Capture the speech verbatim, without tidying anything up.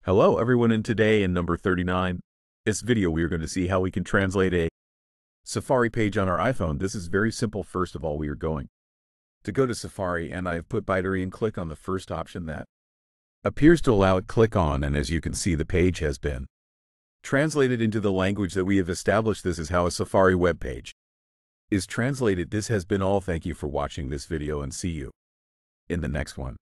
Hello everyone, and today in number thirty-nine, this video we are going to see how we can translate a Safari page on our iPhone. This is very simple. First of all, we are going to go to Safari, and I have put Bytery and click on the first option that appears to allow it. Click on, and as you can see, the page has been translated into the language that we have established. This is how a Safari web page is translated. This has been all. Thank you for watching this video, and see you in the next one.